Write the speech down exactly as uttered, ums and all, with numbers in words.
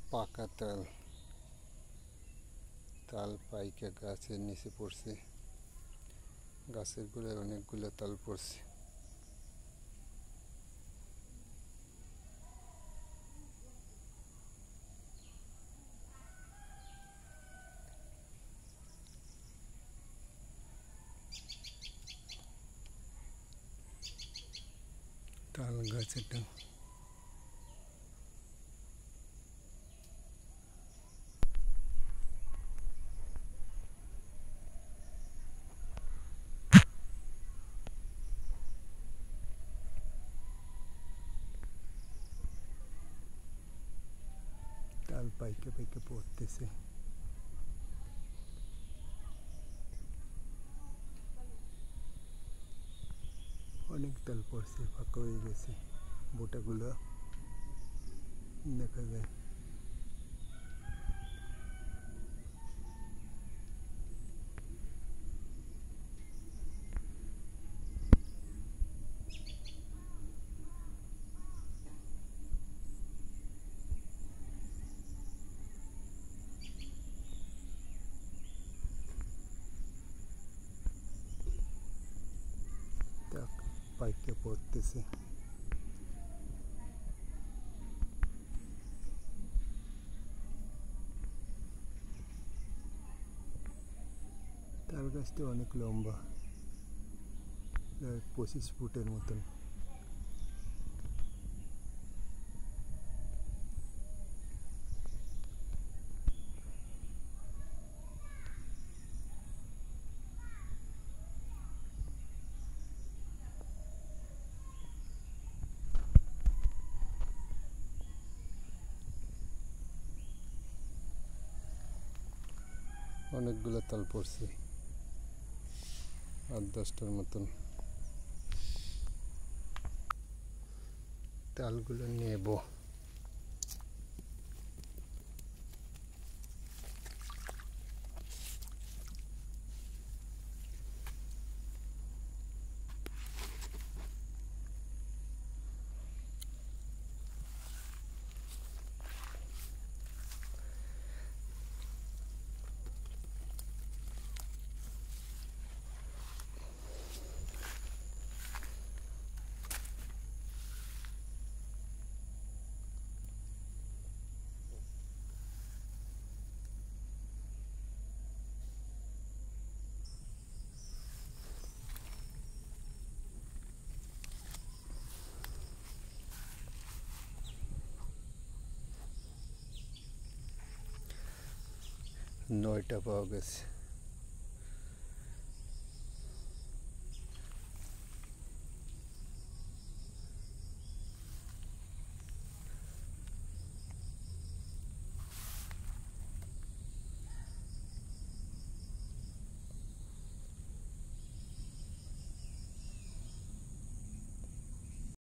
পাকা তাল তাল পাইকা গাছের নিচে পড়ছে। গাছের গোড়ায় অনেকগুলো তাল পড়ছে। তাল গাছেটা তাল পাইকে পাইকে পড়তেছে। অনেক তাল পড়ছে, ফাঁকা হয়ে গেছে, বোটাগুলো দেখা যায়। পাইকে পড়তেছে। তাল গাছটা অনেক লম্বা, পঁচিশ ফুটের মতন। অনেকগুলো তাল পড়ছে, আট দশটার মতন। তালগুলো নেব। নয়টা পাওয়া গেছে।